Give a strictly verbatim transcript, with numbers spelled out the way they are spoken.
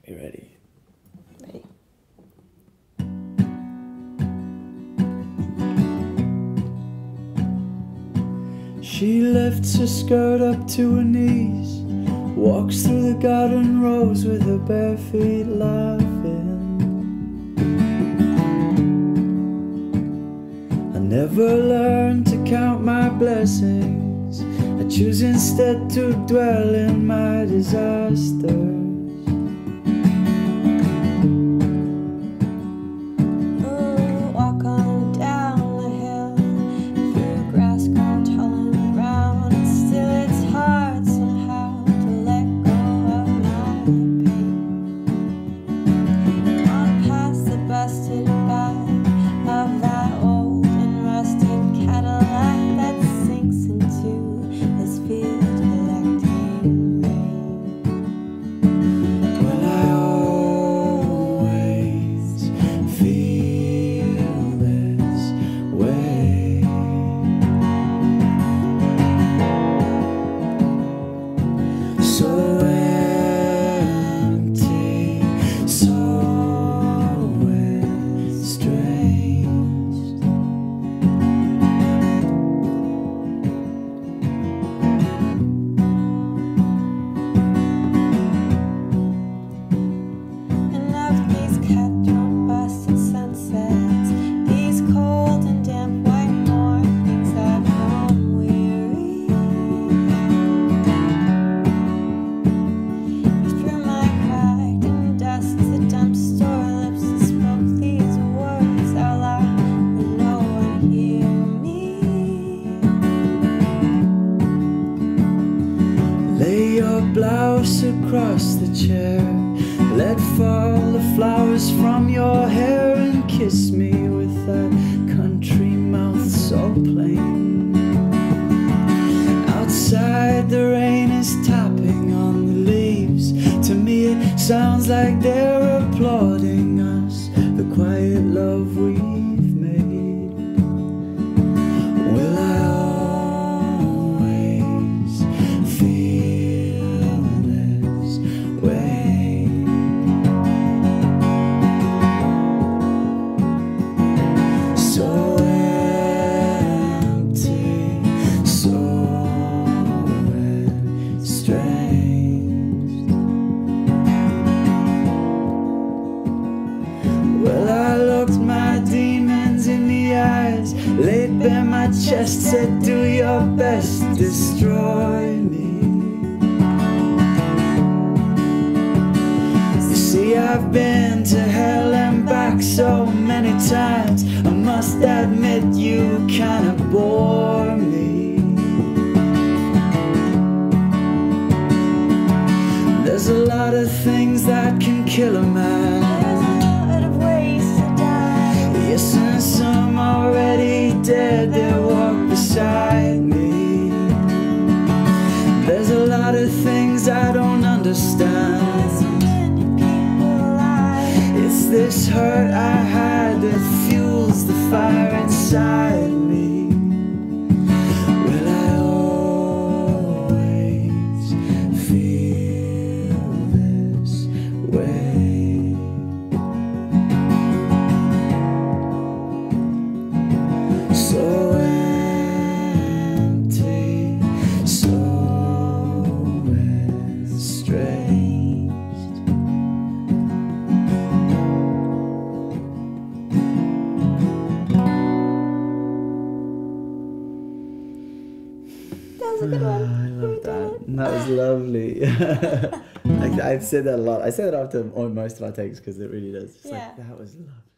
You ready? Ready. She lifts her skirt up to her knees, walks through the garden rows with her bare feet laughing. I never learned to count my blessings, I choose instead to dwell in my disasters. Blouse across the chair, let fall the flowers from your hair, and kiss me with that country mouth so plain. Outside the rain is tapping on the leaves, to me it sounds like they're applauding us, the quiet love we've made. Will I always feel this way? So empty, so estranged. Well, I looked my demons in the eyes, laid bare my chest, said do your best, destroy me. You see, I've been to hell and back so many times, I must admit you kinda bore me. There's a lot of things that can kill a man, yes, and some already dead, they walk beside me. There's a lot of things I don't understand. It's this hurt I had that fuels the fire inside me. Will I always feel this way? So empty, so estranged. That was a good one. I love that. That was lovely. I, I've said that a lot. I say that after most of our takes because it really does. It's Yeah. like, that was lovely.